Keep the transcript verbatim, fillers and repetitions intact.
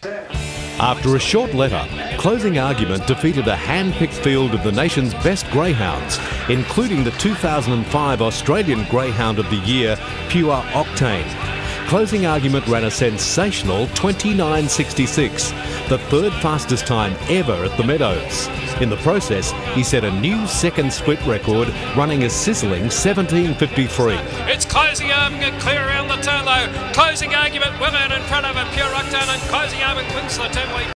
After a short letter, Closing Argument defeated a hand-picked field of the nation's best greyhounds, including the two thousand five Australian Greyhound of the Year, Pure Octane. Closing Argument ran a sensational twenty-nine sixty-six, the third fastest time ever at the Meadows. In the process, he set a new second split record, running a sizzling seventeen fifty-three. It's Closing Argument clear around the turn though. Closing Argument with it in front of a Pure Octane, and Closing Argument wins the Temlee.